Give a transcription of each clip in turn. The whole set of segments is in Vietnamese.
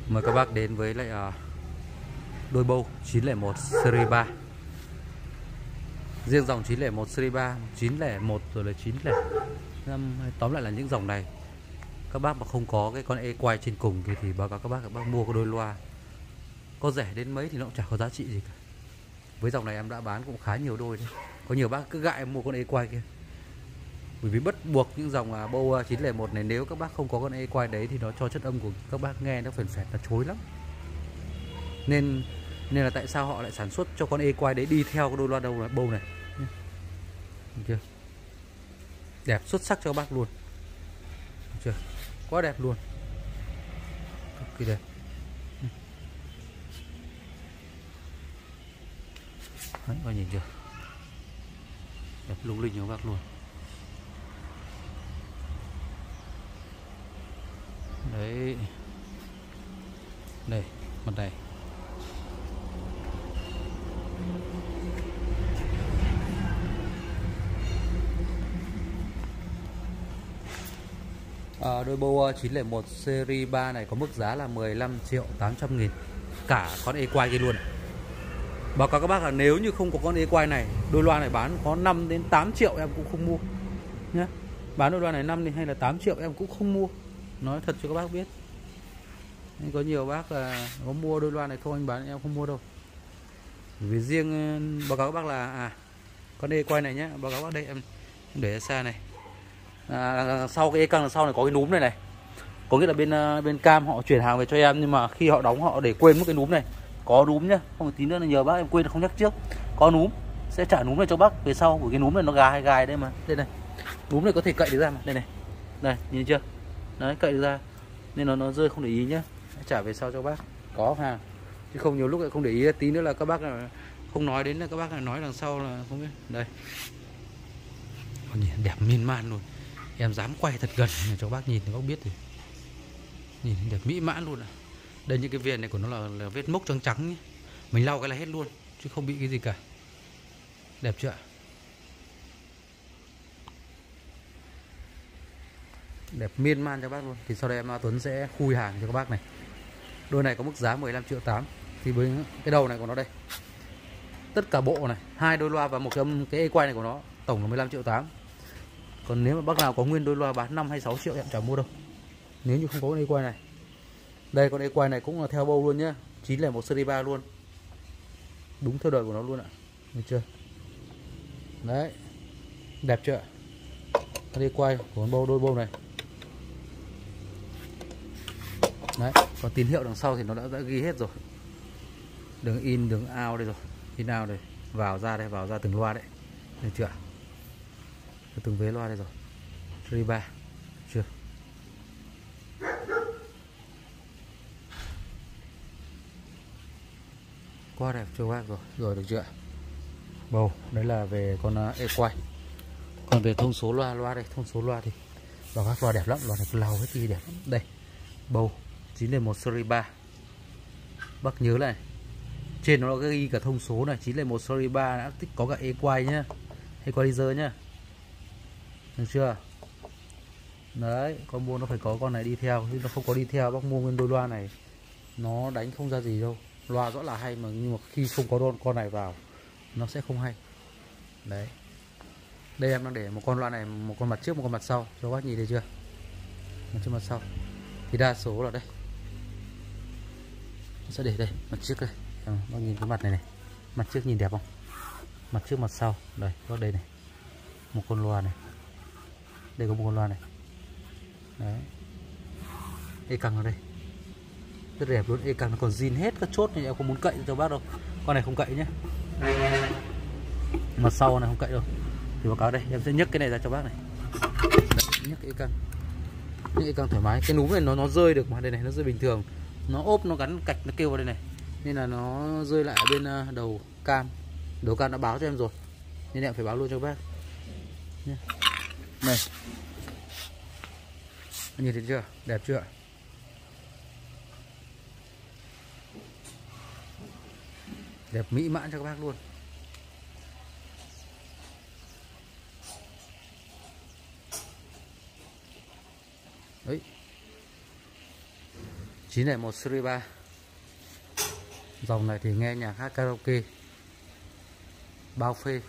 Mời các bác đến với lại đôi bầu 901 series 3. Riêng dòng 901 series 3, 901 rồi là 905, tóm lại là những dòng này các bác mà không có cái con e quay trên cùng thì báo cáo các bác mua cái đôi loa có rẻ đến mấy thì nó cũng chả có giá trị gì cả. Với dòng này em đã bán cũng khá nhiều đôi đấy. Có nhiều bác cứ gại em mua con e quay kia. Bởi vì bắt buộc những dòng bầu 901 này nếu các bác không có con e quay đấy thì nó cho chất âm của các bác nghe nó phèn phẹt, nó chối lắm. Nên là tại sao họ lại sản xuất cho con e quay đấy đi theo cái đôi loa bầu này. Được chưa? Đẹp xuất sắc cho các bác luôn. Được chưa? Quá đẹp luôn. Cực kỳ đẹp. Đấy, các nhìn chưa? Đẹp lung linh cho các bác luôn. Đấy. Đây, mặt này. Đôi bầu 901 series 3 này có mức giá là 15.800.000 cả con e quay kia luôn. Báo cáo các bác là nếu như không có con e quay này, đôi loa này bán có 5 đến 8 triệu em cũng không mua nhé. Bán đôi loa này 5 đến hay là 8 triệu em cũng không mua. Nói thật cho các bác biết. Nên có nhiều bác là có mua đôi loa này không anh bán em không mua đâu. Vì riêng báo cáo các bác là con e quay này nhé, báo cáo các bác đây em để ở xa này. Sau cái e căng đằng sau này có cái núm này này. Có nghĩa là bên cam họ chuyển hàng về cho em nhưng mà khi họ đóng họ để quên mất cái núm này. Có núm nhá, không một tí nữa là nhờ bác em quên không nhắc trước. Có núm sẽ trả núm này cho bác về sau, bởi cái núm này nó gài đây mà. Đây này. Núm này có thể cậy được ra mà. Đây này. Đây, nhìn chưa? Đấy, cậy được ra. Nên nó rơi không để ý nhá. Trả về sau cho bác. Có hàng. Chứ không nhiều lúc lại không để ý, tí nữa là các bác là không nói đến là các bác là nói đằng sau là không biết. Đây. Nhìn đẹp miên man luôn. Em dám quay thật gần cho bác nhìn thì bác biết thì. Nhìn đẹp mỹ mãn luôn ạ. Đây những cái viền này của nó là vết mốc trắng trắng nhé. Mình lau cái là hết luôn chứ không bị cái gì cả. Đẹp chưa ạ? Đẹp miên man cho bác luôn. Thì sau đây em Tuấn sẽ khui hàng cho các bác này. Đôi này có mức giá 15.800.000. Thì với cái đầu này của nó đây, tất cả bộ này, hai đôi loa và một cái e quay này của nó, tổng là 15.800.000. Còn nếu mà bác nào có nguyên đôi loa bán 5 hay 6 triệu em chẳng mua đâu. Nếu như không có con e quay này. Đây con e quay này cũng là theo bầu luôn nhá, 901 series 3 luôn. Đúng theo đời của nó luôn ạ. Được chưa? Đấy. Đẹp chưa ạ? Con e quay của con đôi bầu này. Đấy, còn tín hiệu đằng sau thì nó đã ghi hết rồi. Đường in, đường out đây rồi. In out đây, vào ra đây, vào ra từng loa đấy. Được chưa ạ? Từng vế loa đây rồi. Series 3. Chưa? Quá đẹp cho bác rồi. Rồi được chưa? Bầu, đấy là về con e quay. Còn về thông số loa đây, thông số loa thì vào các loa đẹp lắm, loa này lau hết gì đẹp lắm. Đây. Bầu 901 series 3. Bác nhớ này. Trên nó ghi cả thông số này, 901 series 3 đã có cả e quay nhá. Equalizer nhá. Được chưa? Đấy, combo nó phải có con này đi theo, chứ nó không có đi theo bác mua nguyên đôi loa này nó đánh không ra gì đâu. Loa rõ là hay mà nhưng mà khi không có con này vào nó sẽ không hay. Đấy. Đây em đang để một con loa này, một con mặt trước, một con mặt sau cho bác nhìn thấy chưa? Mặt trước mặt sau. Thì đa số là đây. Sẽ để đây, mặt trước đây. Bác nhìn cái mặt này này. Mặt trước nhìn đẹp không? Mặt trước mặt sau. Đây, bác đây này. Một con loa này. Đây có một con loa này. Đấy. E căng ở đây. Rất đẹp luôn, e căng nó còn zin hết các chốt này, em không muốn cậy cho bác đâu. Con này không cậy nhé. Mặt sau này không cậy đâu. Thì báo cáo đây, em sẽ nhấc cái này ra cho bác này. Đấy, nhấc e căng. Nhấc e căng thoải mái. Cái núm này nó rơi được mà, đây này nó rơi bình thường. Nó ốp, nó gắn cạch, nó kêu vào đây này. Nên là nó rơi lại ở bên đầu cam. Đầu cam đã báo cho em rồi. Nên em phải báo luôn cho bác. Nhé. Này. Nhìn thấy chưa? Đẹp chưa ạ? Đẹp mỹ mãn cho các bác luôn. Đấy. 901 series 3. Dòng này thì nghe nhạc hát karaoke bao phê.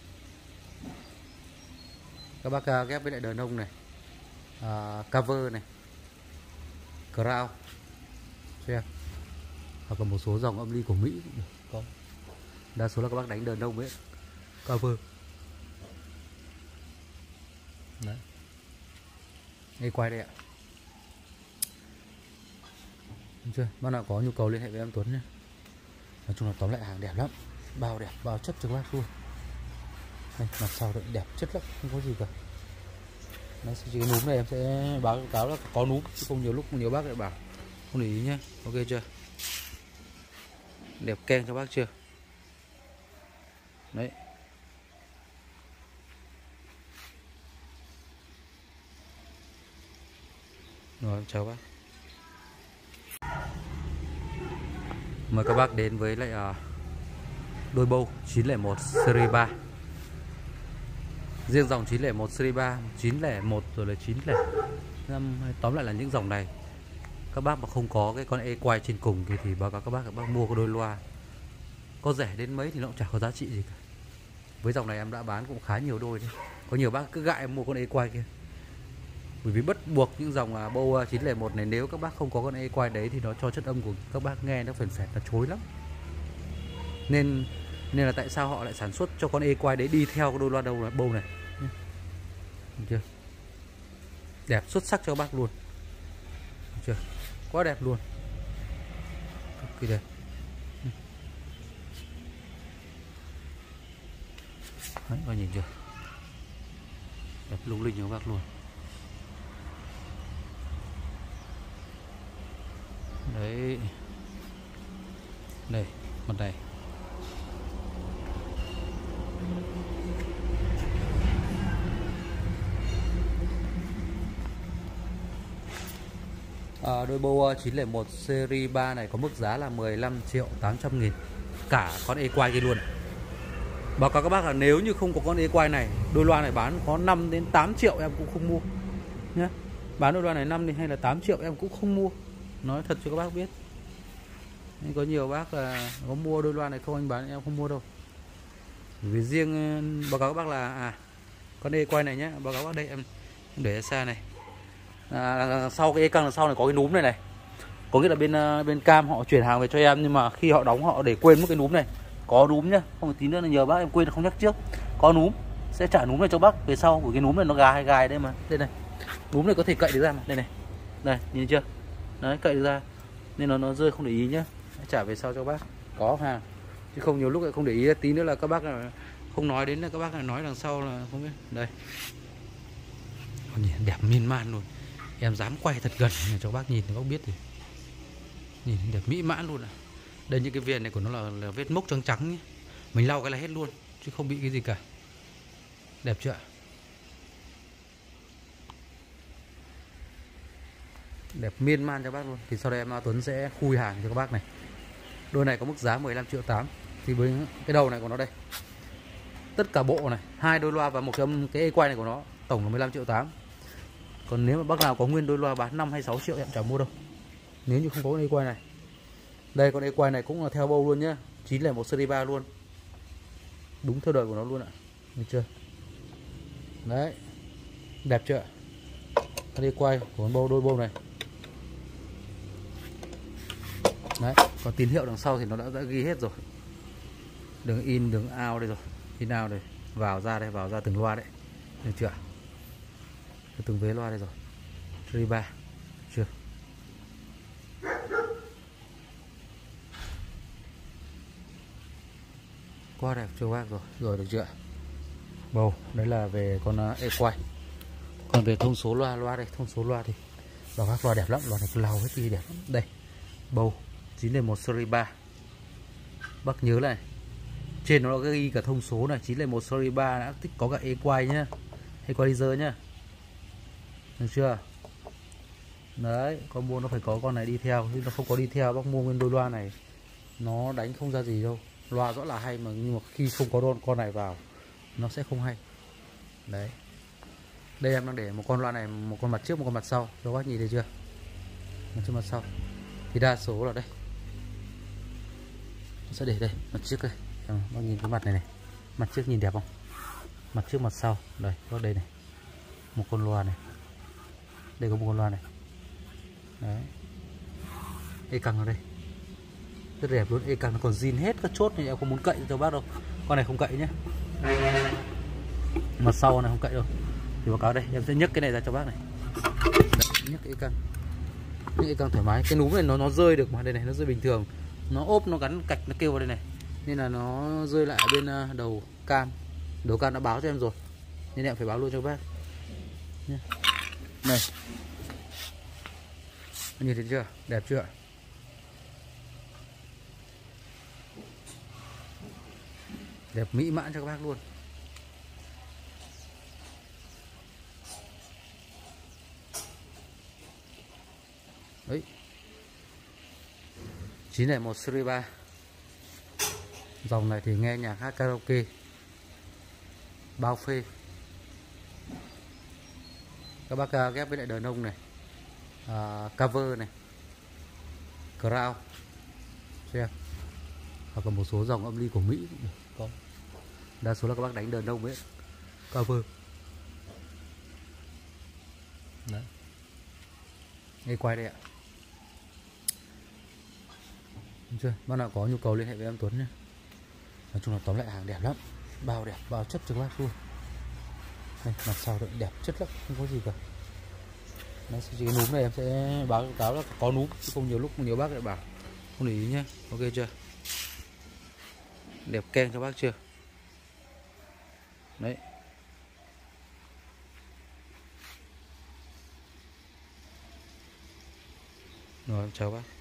Các bác ghép với lại đờn ông này, cover này, crown xem, hoặc là một số dòng âm ly của Mỹ cũng được. Có đa số là các bác đánh đờn ông ấy, cover đấy. Đây quay đây ạ. Được chưa? Bác nào có nhu cầu liên hệ với em Tuấn nhé. Nói chung là tóm lại hàng đẹp lắm, bao đẹp, bao chất cho các bác luôn. Đây, mặt sau đấy đẹp chất lắm, không có gì cả. Đấy, chỉ cái núm này em sẽ báo cáo là có núm, chứ không nhiều lúc nhiều bác lại bảo không để ý nhé. Ok chưa? Đẹp keng cho bác chưa? Đấy. Rồi, chào bác. Mời các bác đến với lại đôi bầu 901 series 3. Riêng dòng 901 series 3, 901 rồi là 905, tóm lại là những dòng này các bác mà không có cái con E-Quay trên cùng thì báo cáo các bác mua cái đôi loa có rẻ đến mấy thì nó cũng chả có giá trị gì cả. Với dòng này em đã bán cũng khá nhiều đôi đấy. Có nhiều bác cứ gại em mua con E-Quay kia. Bởi vì bắt buộc những dòng bầu 901 này, nếu các bác không có con E-Quay đấy thì nó cho chất âm của các bác nghe nó phèn phẹt, nó chối lắm. Nên là tại sao họ lại sản xuất cho con E-Quay đấy đi theo cái đôi loa bầu này. Được chưa? Đẹp xuất sắc cho các bác luôn. Được chưa? Quá đẹp luôn. Cực kỳ đẹp. Đấy, các nhìn chưa? Đẹp lung linh cho các bác luôn. Đấy. Đây, mặt này. Đôi bầu 901 series 3 này có mức giá là 15.800.000 cả con E-Quay kia luôn. Báo cáo các bác là nếu như không có con E-Quay này, đôi loa này bán có 5 đến 8 triệu em cũng không mua nhé. Bán đôi loa này 5 đến hay là 8 triệu em cũng không mua. Nói thật cho các bác biết. Nên có nhiều bác là có mua đôi loa này không, anh bán em không mua đâu. Vì riêng báo cáo các bác là con E-Quay này nhé, báo cáo các bác đây em để xa này. Sau cái E-căng sau này có cái núm này này. Có nghĩa là bên cam họ chuyển hàng về cho em, nhưng mà khi họ đóng họ để quên mất cái núm này. Có núm nhá, không một tí nữa là nhờ bác em quên không nhắc trước. Có núm sẽ trả núm này cho bác về sau, bởi cái núm này nó gài đây mà. Đây này. Núm này có thể cậy được ra mà, đây này. Đây, nhìn chưa? Đấy, cậy được ra. Nên nó rơi không để ý nhá. Trả về sau cho bác. Có hàng. Chứ không nhiều lúc lại không để ý, tí nữa là các bác là không nói đến, là các bác lại nói đằng sau là không biết. Đây. Nhìn đẹp miên man luôn. Em dám quay thật gần để cho bác nhìn thì các bác biết thì. Nhìn đẹp mỹ mãn luôn ạ. Đây, những cái viền này của nó là vết mốc trắng trắng nhé. Mình lau cái là hết luôn, chứ không bị cái gì cả. Đẹp chưa ạ? Đẹp miên man cho bác luôn. Thì sau đây em Tuấn sẽ khui hàng cho các bác này. Đôi này có mức giá 15.8 triệu. Thì với cái đầu này của nó đây, tất cả bộ này, 2 đôi loa và một cái E-Quay này của nó, tổng là 15.8 triệu. Còn nếu mà bác nào có nguyên đôi loa bán 5 hay 6 triệu em chẳng mua đâu, nếu như không có con E-Quay này. Đây, con E-Quay này cũng là theo bầu luôn nhá, 901 series 3 luôn. Đúng theo đời của nó luôn ạ. Được chưa? Đấy. Đẹp chưa ạ? Con E-Quay của con đôi bầu này. Đấy, còn tín hiệu đằng sau thì nó đã ghi hết rồi. Đường in, đường out đây rồi. In out đây, vào ra đây, vào ra từng loa đấy. Được chưa? Từng vế loa đây rồi. Series 3. Chưa? Quá đẹp cho bác rồi. Rồi, được chưa? Bầu, đấy là về con E-Quay. Còn về thông số loa đây, thông số loa thì bảo các loa đẹp lắm, loa này cứ lau hết đi đẹp lắm. Đây. Bầu 901 series 3. Bác nhớ này. Trên nó ghi cả thông số này, 901 series 3 đã tích có cả E-Quay nhá. Equalizer nhá. Được chưa? Đấy, con mua nó phải có con này đi theo, chứ nó không có đi theo bác mua nguyên đôi loa này nó đánh không ra gì đâu. Loa rõ là hay mà, nhưng mà khi không có con này vào nó sẽ không hay. Đấy. Đây em đang để một con loa này, một con mặt trước, một con mặt sau cho bác nhìn thấy chưa? Một trên mặt sau. thì đa số là đây sẽ để đây mặt trước đây. Bác nhìn cái mặt này này, mặt trước nhìn đẹp không, mặt trước mặt sau đây, có đây này một con loa này, đây có một con loa này đấy, e căng ở đây rất đẹp luôn, e căng nó còn zin hết các chốt này, em không muốn cậy cho bác đâu, con này không cậy nhé, mặt sau này không cậy đâu, thì báo cáo đây em sẽ nhấc cái này ra cho bác này. Đấy, nhấc e căng, nhấc e căng thoải mái, cái núm này nó rơi được mà, đây này nó rơi bình thường, nó ốp nó gắn cạch nó kêu vào đây này nên là nó rơi lại ở bên đầu cam đã báo cho em rồi nên em phải báo luôn cho bác nhé. Này nhìn thấy chưa, đẹp chưa, đẹp mỹ mãn cho các bác luôn. Đấy 901 series 3. Dòng này thì nghe nhạc hát karaoke bao phê. Các bác ghép với lại đờn ông này, cover này, crown xem, hoặc là một số dòng âm ly của Mỹ cũng được. Có đa số là các bác đánh đờn ông ấy, cover đấy. Đây quay đây ạ. Đúng chưa? Bác nào có nhu cầu liên hệ với em Tuấn nhé. Nói chung là tóm lại hàng đẹp lắm, bao đẹp, bao chất cho các bác luôn. Đây, mặt sau đợi đẹp chất lắm, không có gì cả. Đấy, cái núm này em sẽ báo cáo là có núm, chứ không nhiều lúc nhiều bác lại bảo không để ý nhé. Ok chưa? Đẹp keng cho bác chưa? Đấy. Rồi em chào bác.